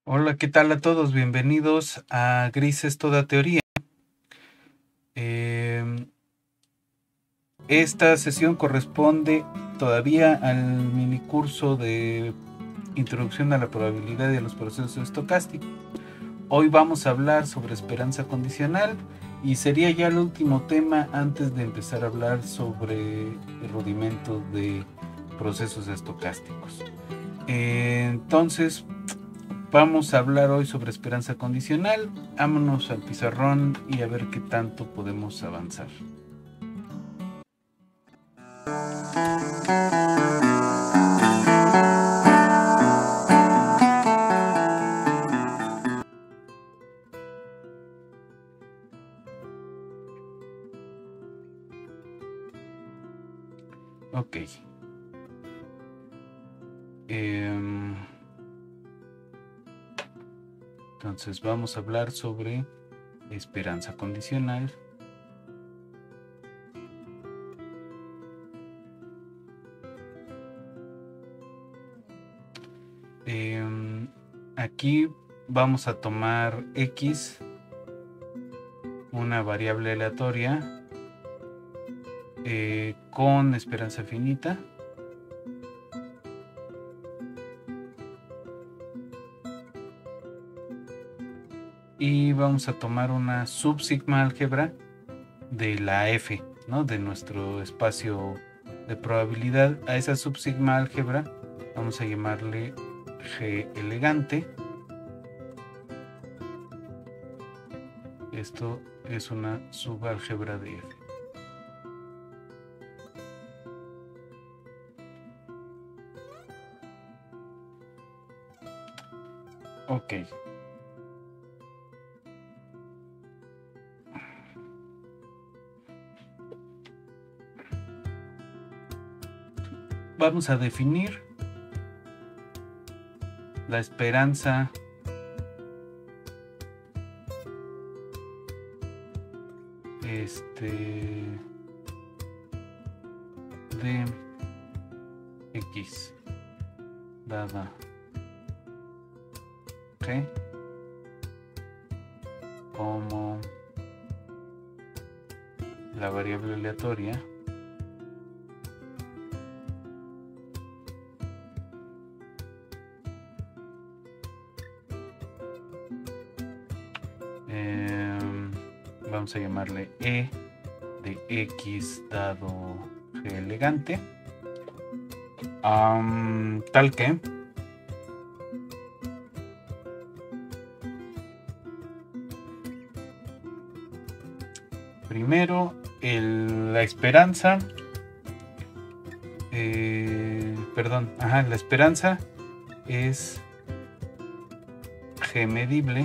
Hola, ¿qué tal a todos? Bienvenidos a Grises Toda Teoría. Esta sesión corresponde todavía al minicurso de Introducción a la Probabilidad y a los Procesos Estocásticos. Hoy vamos a hablar sobre esperanza condicional y sería ya el último tema antes de empezar a hablar sobre el rudimento de procesos estocásticos. Entonces, vamos a hablar hoy sobre esperanza condicional. Vámonos al pizarrón y a ver qué tanto podemos avanzar. Ok. Entonces vamos a hablar sobre esperanza condicional. Aquí vamos a tomar X, una variable aleatoria, con esperanza finita. Y vamos a tomar una subsigma álgebra de la F, ¿no? De nuestro espacio de probabilidad. A esa subsigma álgebra vamos a llamarle G elegante. Esto es una subálgebra de F. Ok. Vamos a definir la esperanza de X dada G como la variable aleatoria vamos a llamarle E de X dado G elegante, tal que primero la esperanza la esperanza es G medible.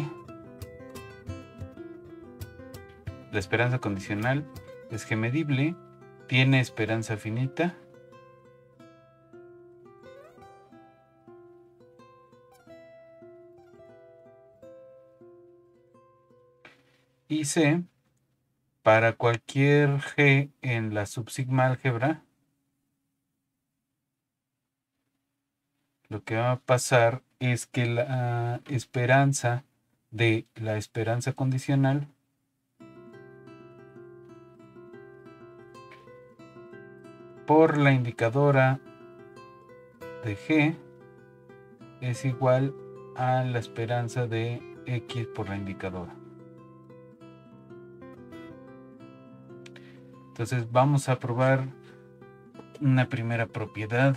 La esperanza condicional es G medible, tiene esperanza finita y C, para cualquier G en la subsigma álgebra, lo que va a pasar es que la esperanza de la esperanza condicional por la indicadora de G es igual a la esperanza de X por la indicadora. Entonces vamos a probar una primera propiedad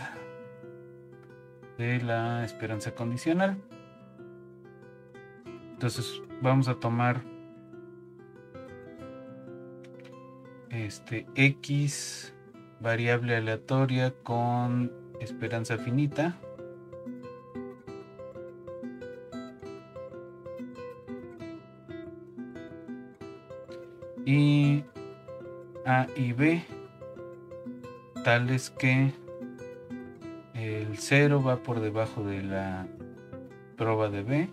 de la esperanza condicional. Entonces vamos a tomar X variable aleatoria con esperanza finita y A y B tales que el 0 va por debajo de la proba de B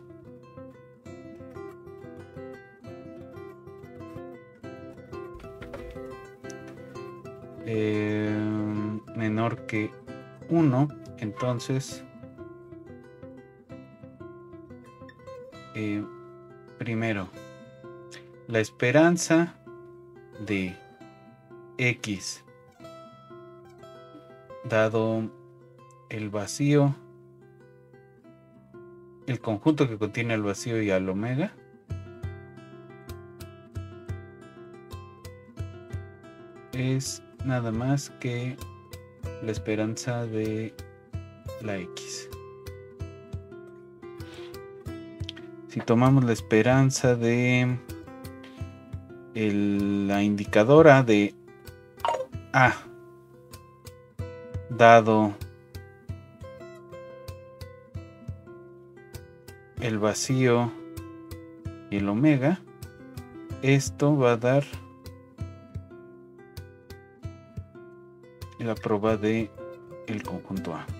menor que 1, entonces Primero, la esperanza de X dado el vacío, el conjunto que contiene el vacío y al omega, es nada más que la esperanza de la X. Si tomamos la esperanza de la indicadora de A dado el vacío y el omega, esto va a dar la prueba de el conjunto A.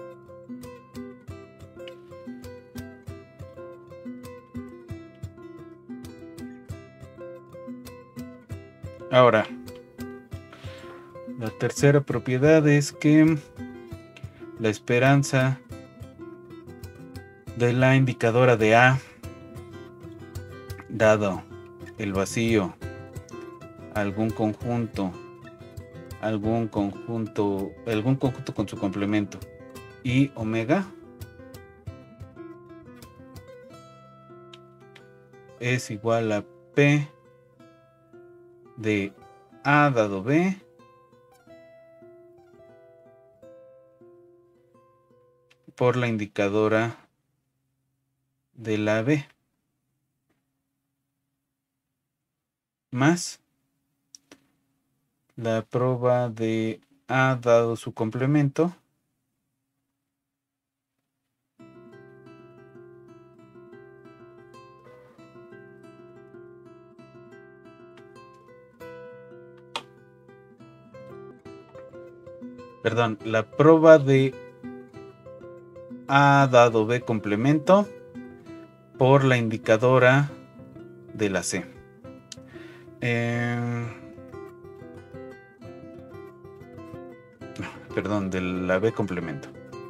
Ahora, la tercera propiedad es que la esperanza de la indicadora de A dado el vacío, algún conjunto con su complemento y omega es igual a P de A dado B por la indicadora de la B más la prueba de A dado su complemento la prueba de A dado B complemento por la indicadora de la C. De la B complemento.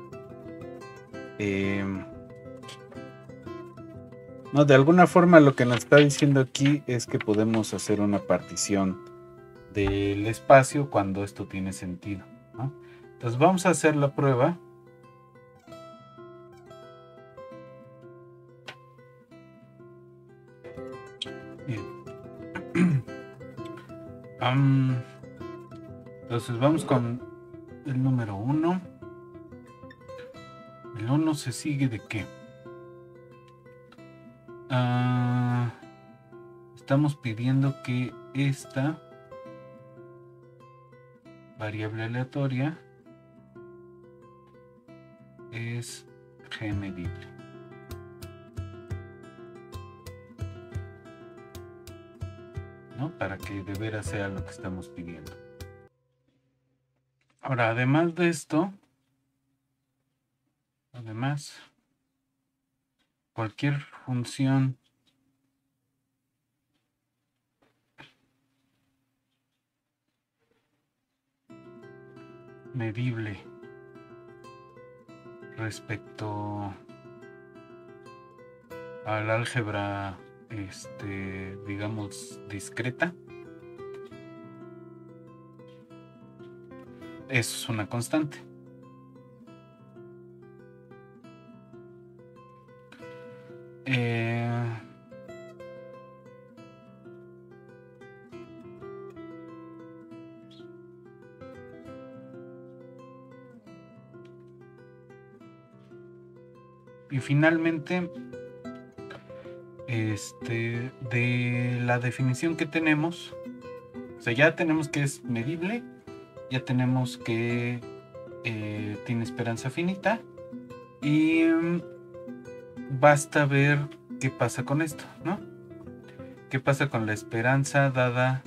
No, de alguna forma lo que nos está diciendo aquí es que podemos hacer una partición del espacio cuando esto tiene sentido, ¿no? Entonces vamos a hacer la prueba. Bien. Entonces vamos con el número 1. El 1 se sigue de qué? Estamos pidiendo que esta variable aleatoria es G medible. ¿No? Para que de veras sea lo que estamos pidiendo. Ahora, además de esto, cualquier función medible respecto al álgebra digamos discreta, eso es una constante. Y finalmente, de la definición que tenemos, o sea, ya tenemos que es medible, ya tenemos que tiene esperanza finita, y basta ver qué pasa con esto, ¿no? ¿Qué pasa con la esperanza dada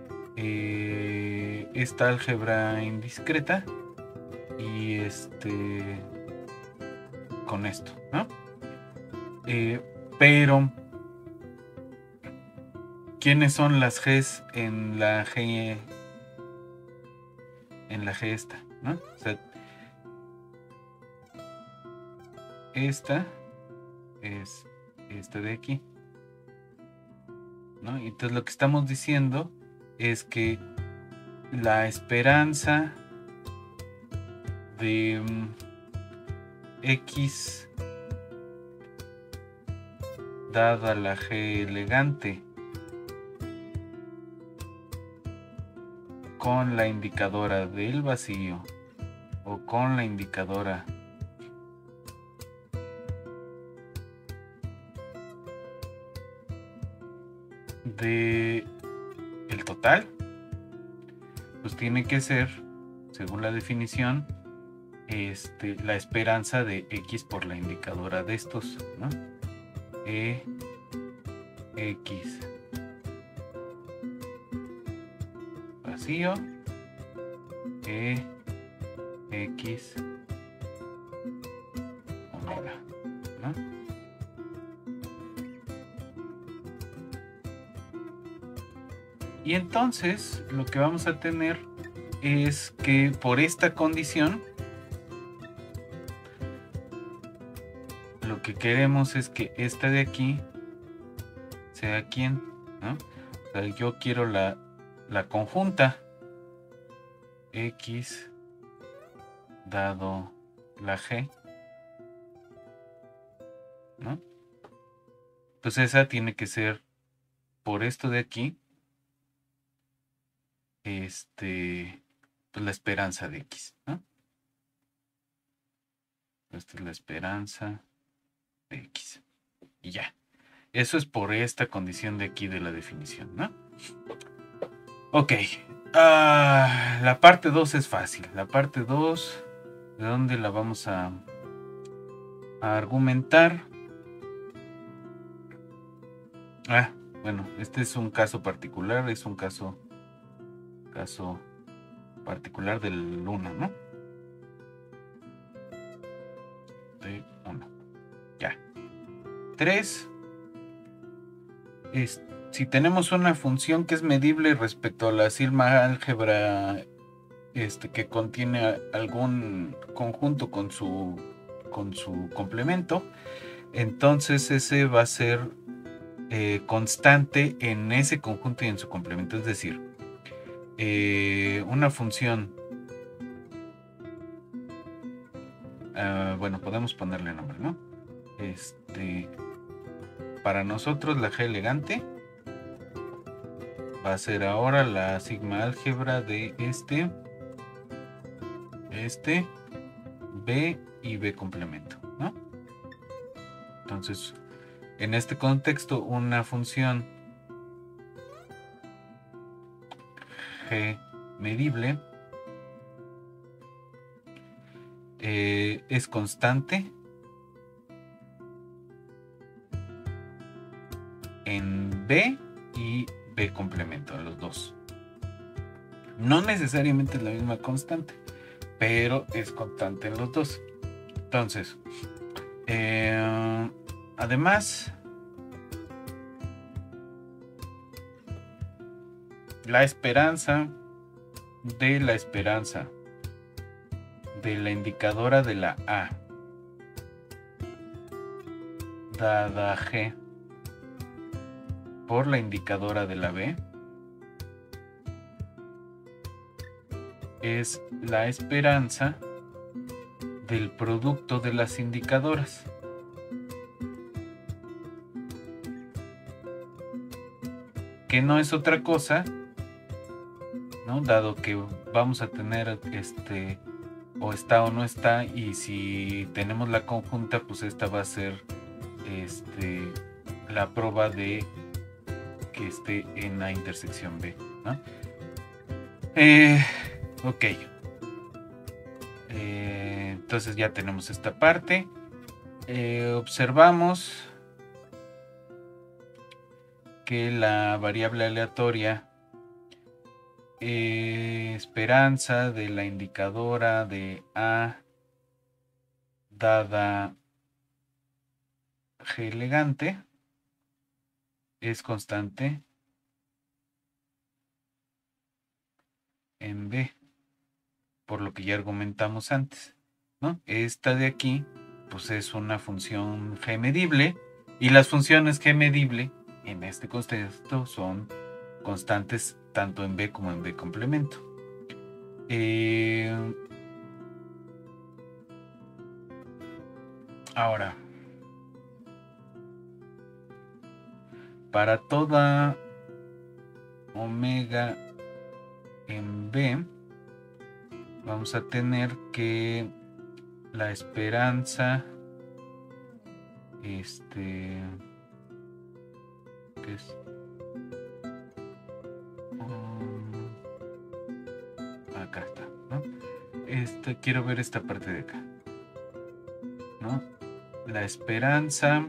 esta álgebra indiscreta y con esto, ¿no? Pero ¿quiénes son las G's en la G esta, ¿no? O sea, esta es este de aquí, ¿no? Entonces lo que estamos diciendo es que la esperanza de X dada la G elegante con la indicadora del vacío o con la indicadora de el total, pues tiene que ser, según la definición, la esperanza de X por la indicadora de estos, ¿no? X vacío, X omega, ¿no? Y entonces lo que vamos a tener es que por esta condición lo que queremos es que esta de aquí sea ¿quién? ¿No? O sea, yo quiero la conjunta X dado la G, ¿no? Pues esa tiene que ser por esto de aquí, pues la esperanza de X, ¿no? Esta es la esperanza de X. Y ya. Eso es por esta condición de aquí de la definición, ¿no? Ok. La parte 2 es fácil. La parte 2, ¿de dónde la vamos a argumentar? Bueno, este es un caso particular, es un caso particular del 1, ¿no? De 1. Ya. 3. Si tenemos una función que es medible respecto a la sigma álgebra que contiene algún conjunto con su complemento, entonces ese va a ser constante en ese conjunto y en su complemento. Es decir, una función, bueno, podemos ponerle nombre, ¿no? Para nosotros la G elegante va a ser ahora la sigma álgebra de B y B complemento, ¿no? Entonces, en este contexto, una función G medible es constante en B y B complemento, en los dos. No necesariamente es la misma constante, pero es constante en los dos. Entonces, además, la esperanza de la indicadora de la A dada G por la indicadora de la B es la esperanza del producto de las indicadoras. Que no es otra cosa, ¿no? Dado que vamos a tener o está o no está, y si tenemos la conjunta, pues esta va a ser la prueba de que esté en la intersección B, ¿no? Ok. Entonces ya tenemos esta parte. Observamos que la variable aleatoria esperanza de la indicadora de A dada G elegante es constante en B, por lo que ya argumentamos antes, ¿no? Esta de aquí pues es una función G medible Y las funciones G medible en este contexto son constantes tanto en B como en B complemento. Ahora, para toda omega en B, vamos a tener que la esperanza, ¿qué es? Acá está, ¿no? Quiero ver esta parte de acá, ¿no? La esperanza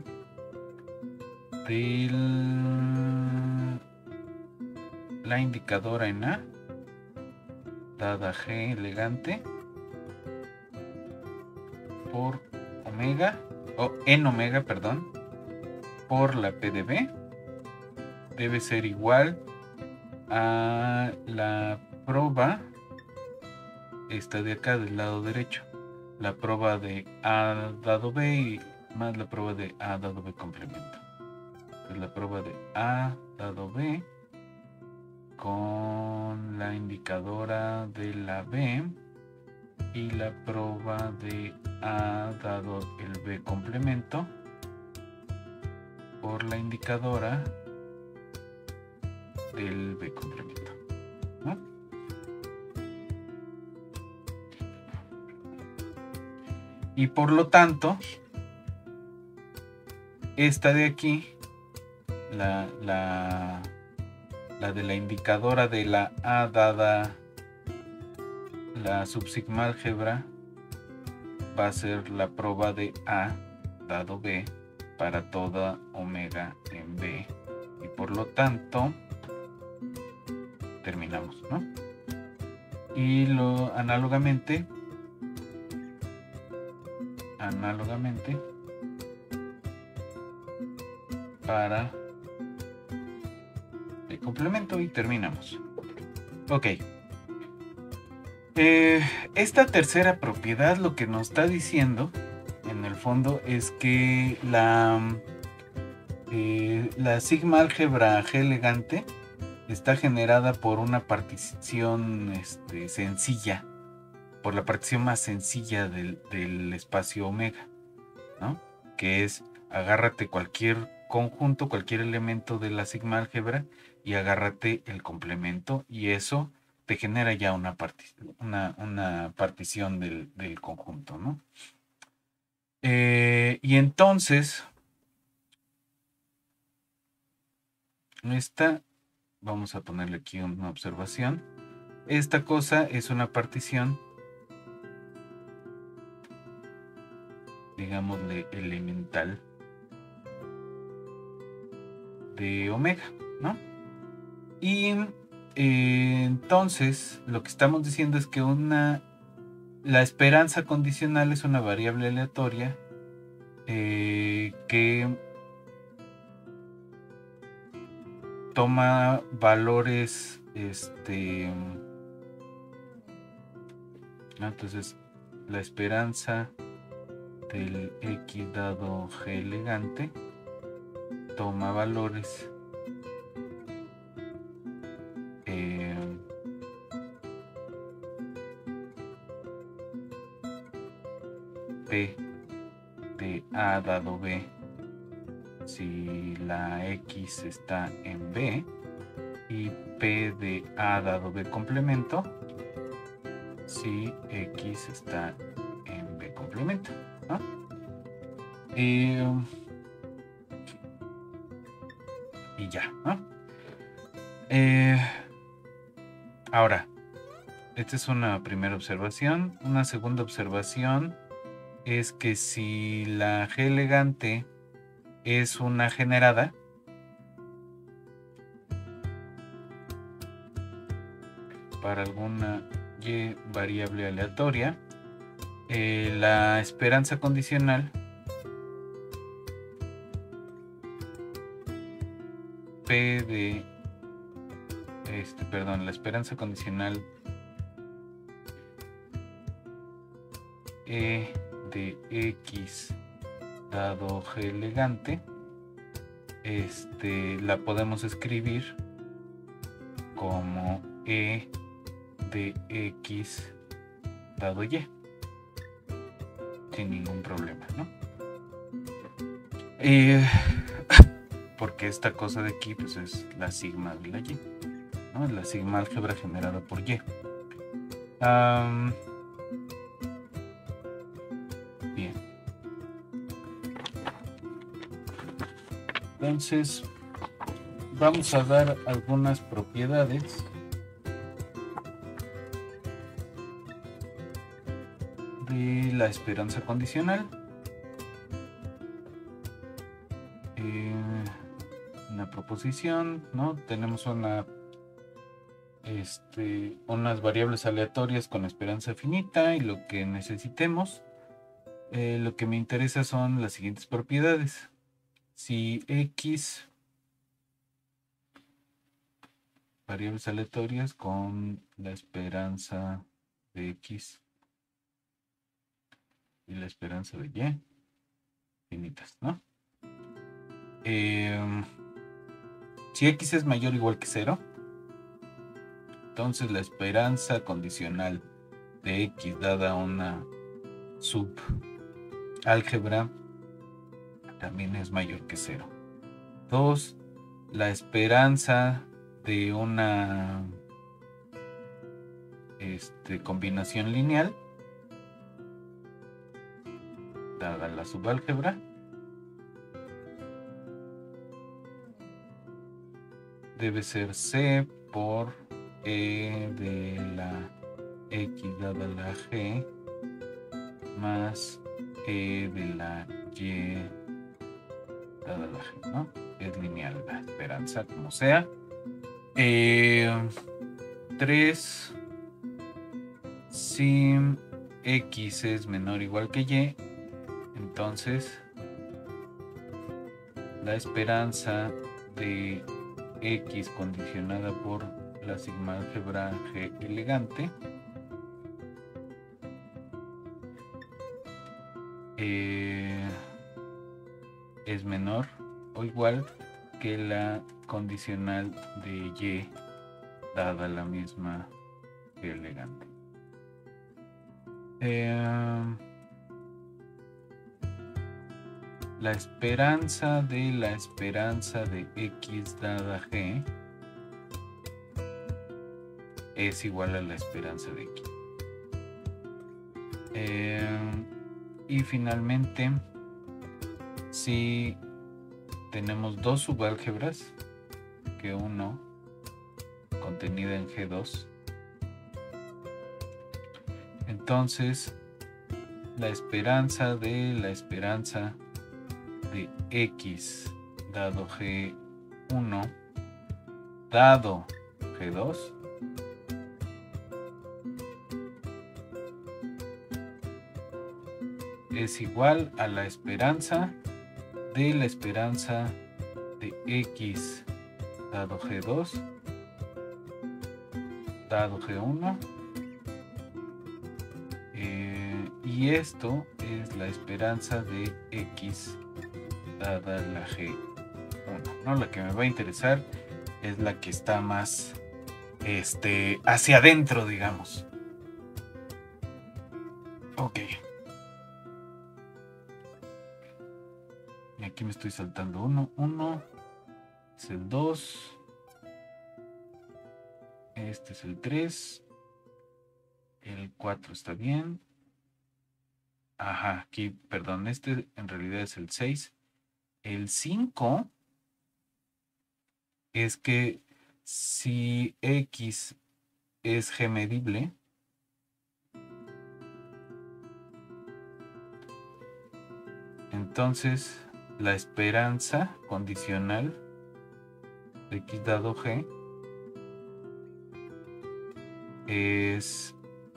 de la indicadora en A, dada G elegante, por omega, o en omega, perdón, por la P de B, debe ser igual a la proba, esta de acá del lado derecho, la proba de A dado B y más la proba de A dado B complemento. Entonces la proba de A dado B con la indicadora de la B y la proba de A dado el B complemento por la indicadora del B complemento, ¿no? Y por lo tanto, esta de aquí, la de la indicadora de la A dada la subsigma álgebra, va a ser la proba de A dado B para toda omega en B. Y por lo tanto, terminamos, ¿no? Y análogamente, para el complemento y terminamos. Ok. Esta tercera propiedad lo que nos está diciendo en el fondo es que la sigma álgebra G elegante está generada por una partición sencilla, por la partición más sencilla del espacio omega, ¿no? Que es, agárrate cualquier conjunto, cualquier elemento de la sigma álgebra y agárrate el complemento, y eso te genera ya una partición del conjunto, ¿no? Y entonces, vamos a ponerle aquí una observación. Esta cosa es una partición, digámosle, elemental de omega, ¿no? Y entonces lo que estamos diciendo es que la esperanza condicional es una variable aleatoria que toma valores, entonces la esperanza del X dado G elegante toma valores P de A dado B si la X está en B, y P de A dado B complemento si X está en B complemento, ¿no? Y ya, ¿no? Ahora, esta es una primera observación. Una segunda observación es que si la G elegante es una generada, para alguna Y variable aleatoria, la esperanza condicional P de la esperanza condicional E de X dado G elegante la podemos escribir como E de X dado Y sin ningún problema, ¿no? Porque esta cosa de aquí pues es la sigma de la Y, ¿no? Es la sigma álgebra generada por Y. Bien. Entonces vamos a dar algunas propiedades de la esperanza condicional. Una proposición, ¿no? Tenemos unas variables aleatorias con esperanza finita y lo que necesitemos. Lo que me interesa son las siguientes propiedades. Si X, variables aleatorias con la esperanza de X y la esperanza de Y finitas, ¿no? Si X es mayor o igual que 0, entonces la esperanza condicional de X dada una subálgebra también es mayor que 0. 2. La esperanza de una combinación lineal dada la subálgebra debe ser C por E de la X dada la G más E de la Y dada la G, ¿no? Es lineal la esperanza, como sea. 3. Si X es menor o igual que Y, entonces la esperanza de X condicionada por la sigma álgebra G elegante es menor o igual que la condicional de Y dada la misma G elegante. La esperanza de X dada G es igual a la esperanza de X. Y finalmente, si tenemos dos subálgebras, que uno contenida en G2, entonces la esperanza de X dado G1 dado G2 es igual a la esperanza de X dado G2 dado G1 y esto es la esperanza de X dada la G1, ¿no? La que me va a interesar es la que está más hacia adentro, digamos. Ok. Y aquí me estoy saltando uno es el 2, este es el 3, el 4 está bien. Ajá, aquí, perdón, este en realidad es el 6. El 5 es que si X es G medible, entonces la esperanza condicional de X dado G es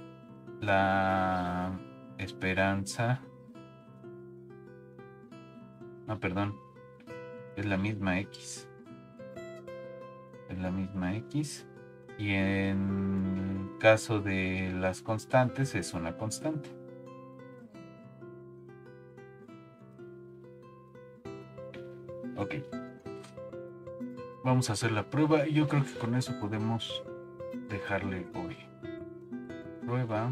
la esperanza, no, perdón, es la misma X. Es la misma X. Y en caso de las constantes es una constante. Ok. Vamos a hacer la prueba y yo creo que con eso podemos dejarle hoy. Prueba.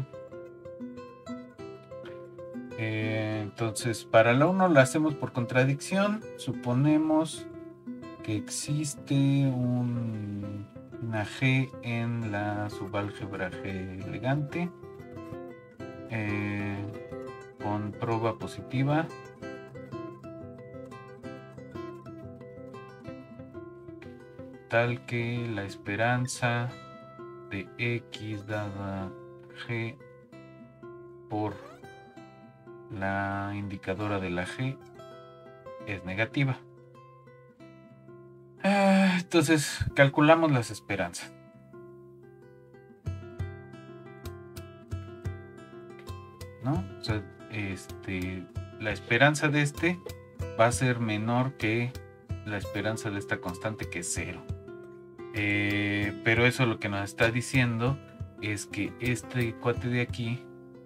Entonces, para la 1 la hacemos por contradicción. Suponemos que existe una G en la subálgebra G elegante con proba positiva. Tal que la esperanza de X dada G por la indicadora de la G es negativa. Entonces calculamos las esperanzas. ¿No? O sea, la esperanza de este va a ser menor que la esperanza de esta constante, que es 0. Pero eso lo que nos está diciendo es que este cuate de aquí,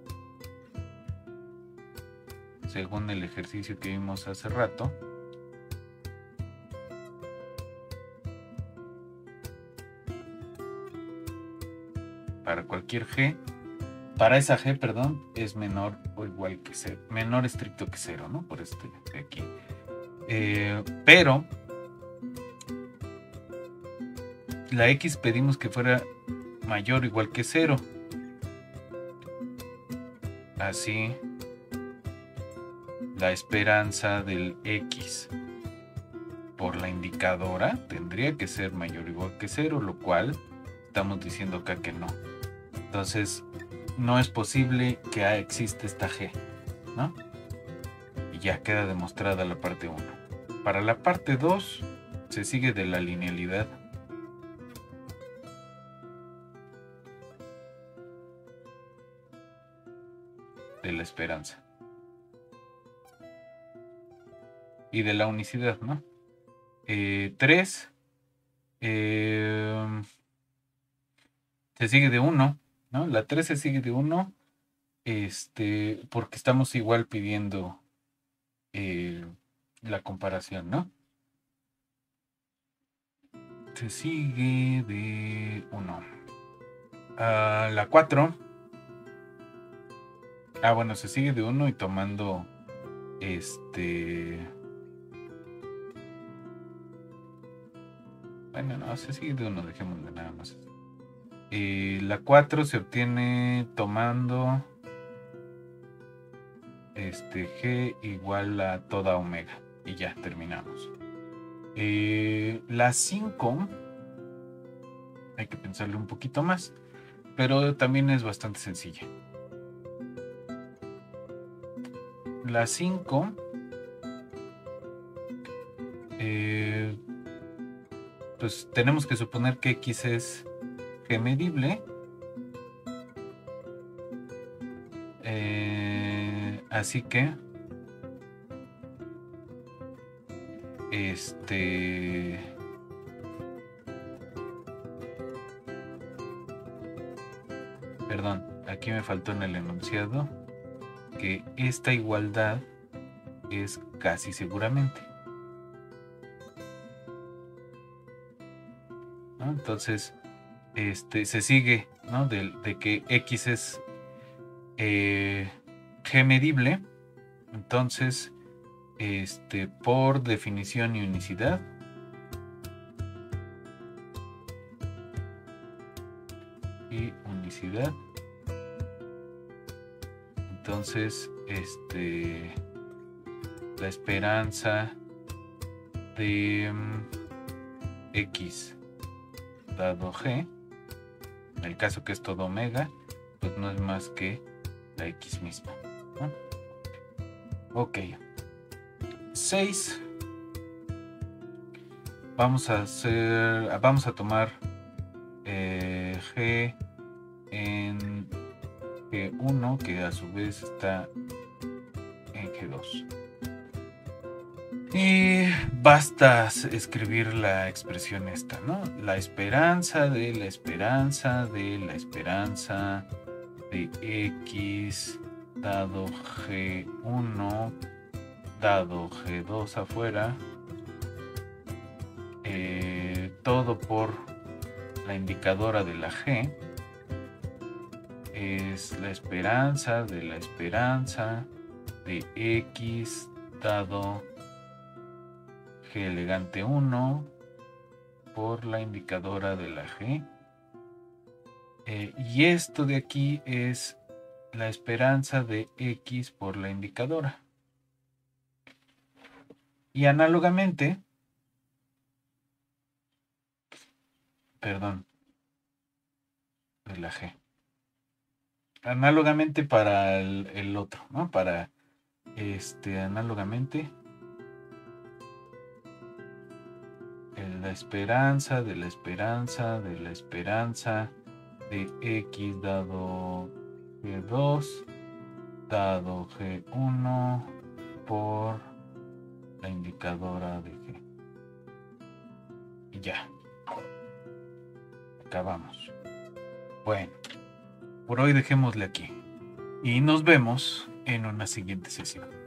según el ejercicio que vimos hace rato, para cualquier G, para esa G, perdón, es menor o igual que 0, menor estricto que 0, ¿no? Por este de aquí. Pero la X pedimos que fuera mayor o igual que 0. Así, la esperanza del X por la indicadora tendría que ser mayor o igual que 0, lo cual estamos diciendo acá que no. Entonces, no es posible que exista esta G, ¿no? Y ya queda demostrada la parte 1. Para la parte 2 se sigue de la linealidad. De la esperanza. Y de la unicidad, ¿no? 3 se sigue de 1, ¿no? La 3 se sigue de 1, porque estamos igual pidiendo la comparación, ¿no? Se sigue de 1. La 4. Bueno, se sigue de 1 y tomando bueno, no, se sigue de 1, dejémosle nada más. La 4 se obtiene tomando G igual a toda omega. Y ya, terminamos. La 5 hay que pensarle un poquito más, pero también es bastante sencilla. La 5 pues tenemos que suponer que X es G medible. Así que perdón, aquí me faltó en el enunciado que esta igualdad es casi seguramente, ¿no? Entonces se sigue, ¿no? de que X es G medible. Entonces por definición y unicidad entonces la esperanza de X dado G, en el caso que es todo omega, pues no es más que la X misma, ¿no? Ok. 6. Vamos a tomar G en G1, que a su vez está en G2. Y basta escribir la expresión esta, ¿no? La esperanza de la esperanza de la esperanza de X dado G1 dado G2 afuera todo por la indicadora de la G es la esperanza de X dado G elegante 1 por la indicadora de la G. Y esto de aquí es la esperanza de X por la indicadora. Y análogamente, perdón, de la G. Análogamente para el otro, ¿no? Para análogamente la esperanza de X dado G2 dado G1 por la indicadora de G. Y ya. Acabamos. Bueno, por hoy dejémosle aquí. Y nos vemos en una siguiente sesión.